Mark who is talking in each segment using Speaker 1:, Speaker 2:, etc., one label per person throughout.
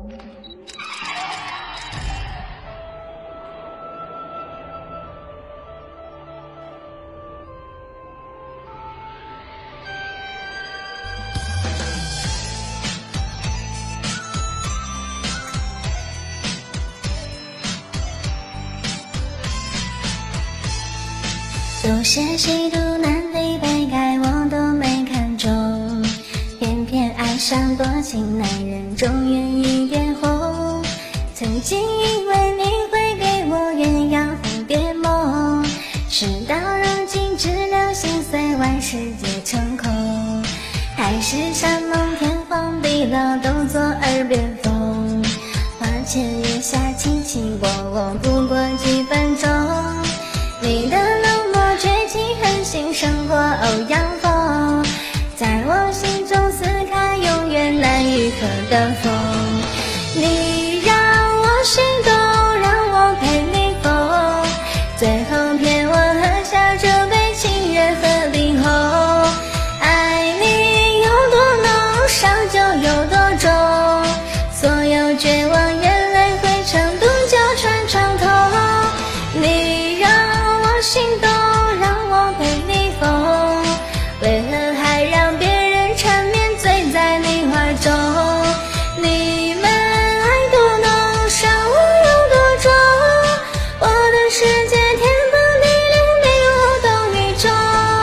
Speaker 1: 都是虚度难离杯盖，我都没看中，偏偏爱上多情男人，终愿意变红。曾经以为你会给我鸳鸯蝴蝶梦，事到如今知了心碎，万世皆成空。海誓山盟天荒地老，都作耳边风。花前月下卿卿我我，不过几分钟。你的冷漠绝情狠心胜过欧阳锋，在我心中撕开永远难愈合的缝。你让我心动，让我陪你疯，最后骗我喝下这杯情人和灵红。爱你有多浓，伤就有多重，所有绝望眼泪汇成独角传唱透。你让心动，让我陪你疯，为何还让别人缠绵醉在你怀中？你们爱多浓，伤我有多重，我的世界天崩地裂，你我都与众。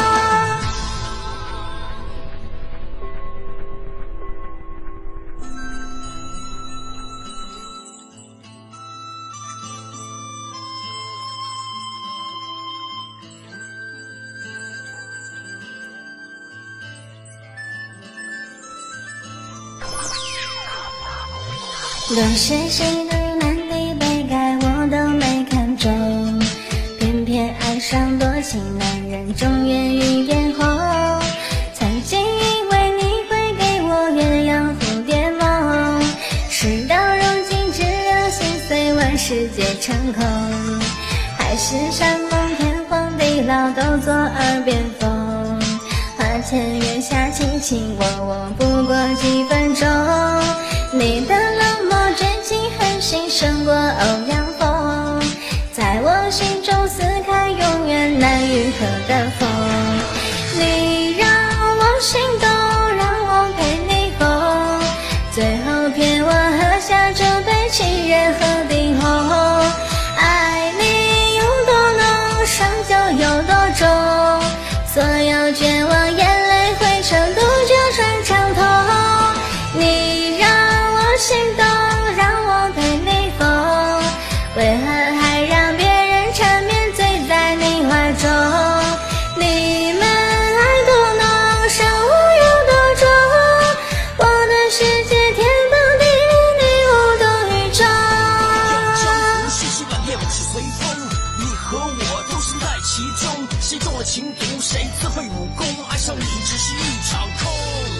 Speaker 1: 都是虚度难离杯盖，我都没看中，偏偏爱上多情男人，终愿意变红。曾经以为你会给我鸳鸯蝴蝶梦，事到如今知了心碎，万世皆成空。海誓山盟天荒地老，都作耳边风。花前月下卿卿我我，不过几分钟。你的冷漠绝情狠心胜过欧阳锋，在我心中撕开永远难愈合的缝。你让我心动，让我陪你疯，最后骗我喝下这杯情人和灵红。爱你有多浓，伤就有多重，所有绝望眼泪汇成独角传唱透。你让心动，让我陪你疯，为何还让别人缠绵醉在你怀中？你们爱多浓，伤我有多重，我的世界天崩地裂，你我都与众。
Speaker 2: 世事万变，往事随风，你和我都身在其中，谁中了情毒，谁自废武功，爱上你只是一场空。